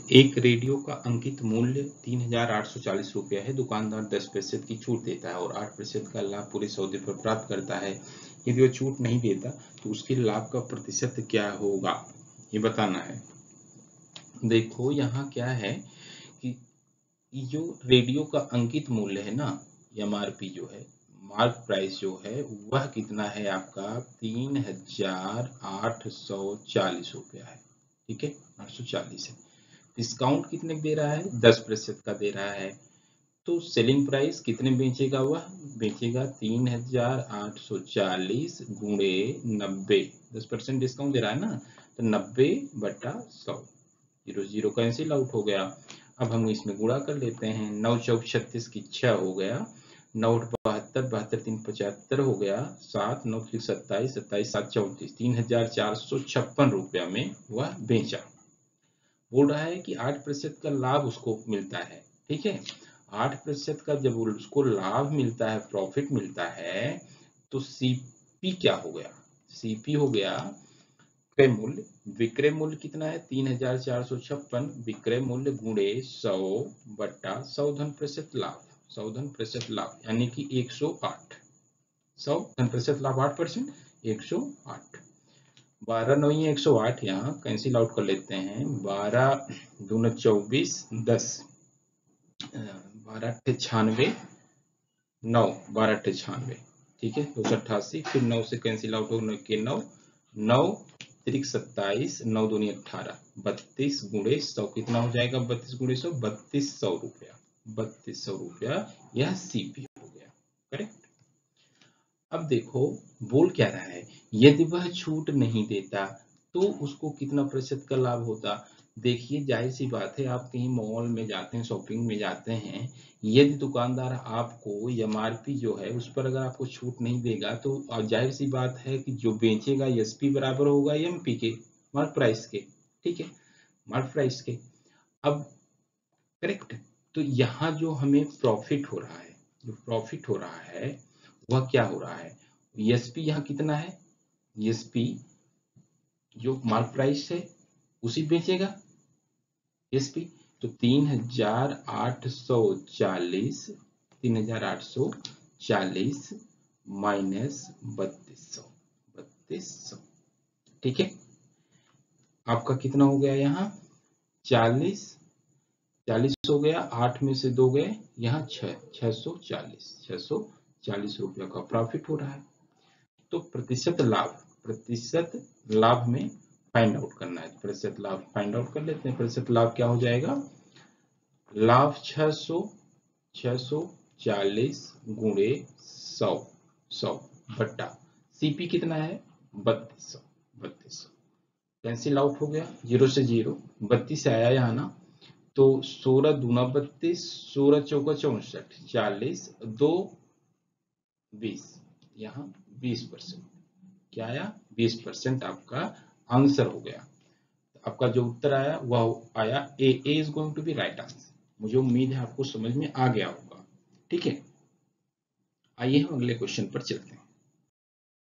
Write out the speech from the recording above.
एक रेडियो का अंकित मूल्य 3,840 रुपया है। दुकानदार 10% की छूट देता है और 8% का लाभ पूरे सौदे पर प्राप्त करता है। यदि वह छूट नहीं देता तो उसके लाभ का प्रतिशत क्या होगा, ये बताना है। देखो यहाँ क्या है कि जो रेडियो का अंकित मूल्य है ना, एमआरपी जो है, मार्क प्राइस जो है, वह कितना है आपका 3,840 रुपया है। ठीक है, 840 है। डिस्काउंट कितने दे रहा है, 10% का दे रहा है। तो सेलिंग प्राइस कितने बेचेगा, वह बेचेगा 3,840 गुणे 90, 10% डिस्काउंट दे रहा है ना, तो 90/100, 0 कैंसिल आउट हो गया। अब हम इसमें गुणा कर लेते हैं, 9 चौक 36 की 6 हो गया, 9 72, 72 3 75 हो गया, 7 9 27, 27 7 34, 3,456 रुपया में वह बेचा। बोल रहा है कि 8% का लाभ उसको मिलता है। ठीक है, 8% का जब उसको लाभ मिलता है, प्रॉफिट मिलता है, तो सीपी क्या हो गया, सीपी हो गया विक्रय मूल्य। विक्रय मूल्य कितना है 3,456, विक्रय मूल्य गुणे 100/100 धन प्रतिशत लाभ, 100 धन प्रतिशत लाभ यानी कि 108, 100 धन प्रतिशत लाभ 8%, 108, 12 9 108, यहाँ कैंसिल आउट कर लेते हैं, 12 दूना 24, 10, 12 96, 9 12 96, ठीक है, 288, फिर 9 से कैंसिल आउट होने के 9 9 3 27, 9 दूनी 18, 32 गुणे 100 कितना हो जाएगा, 32 गुणे 100, 3200 रुपया, 3200 रुपया यह सीपी हो गया। करेक्ट। अब देखो बोल क्या रहा है, यदि वह छूट नहीं देता तो उसको कितना प्रतिशत का लाभ होता। देखिए जाहिर सी बात है, आप कहीं मॉल में जाते हैं, शॉपिंग में जाते हैं, यदि दुकानदार आपको एमआरपी जो है उस पर अगर आपको छूट नहीं देगा तो जाहिर सी बात है कि जो बेचेगा एसपी बराबर होगा एमपी के, मार्क प्राइस के। ठीक है, मार्क प्राइस के। अब करेक्ट, तो यहाँ जो हमें प्रॉफिट हो रहा है, जो प्रॉफिट हो रहा है वह क्या हो रहा है, एसपी यहाँ कितना है, एसपी जो मार्क प्राइस है उसी बेचेगा एसपी, तो 3,840, 3,840 माइनस 3200, 3200। ठीक है, आपका कितना हो गया यहाँ 40, 40 हो गया, 8 में से 2 गए, यहाँ 640, 640 रुपया का प्रॉफिट हो रहा है। तो प्रतिशत लाभ में फाइंड आउट करना है, प्रतिशत लाभ फाइंड आउट कर लेते हैं। प्रतिशत लाभ क्या हो जाएगा, लाभ 640 गुणे 100 बट्टा सीपी कितना है 3200, कैंसिल आउट हो गया, 0 से 0, 32 से आया यहाँ ना, तो 16 दूना 32, 16 चौका 64, 40 2 20, यहाँ 20%, क्या आया 20% आपका आंसर हो गया। आपका जो उत्तर आया वह आया a is going to be right answer. मुझे उम्मीद है आपको समझ में आ गया होगा। ठीक है, आइए हम अगले क्वेश्चन पर चलते हैं।